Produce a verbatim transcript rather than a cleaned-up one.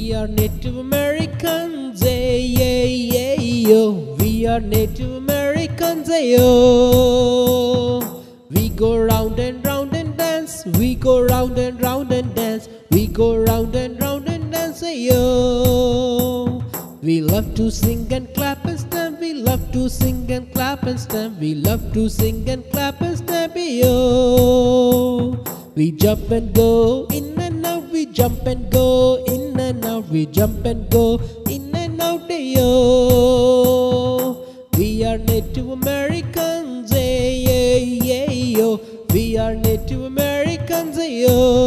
We are Native Americans, hey, hey, hey, yo. We are Native Americans, hey, yo. We go round and round and dance. We go round and round and dance. We go round and round and dance, hey, yo. We love to sing and clap and stamp. We love to sing and clap and stamp. We love to sing and clap and stamp, hey, yo. We jump and go in and out. We jump and go in and out. We jump and go in and out, hey, yo. We are Native Americans, hey, hey, hey, yo. We are Native Americans, hey, yo.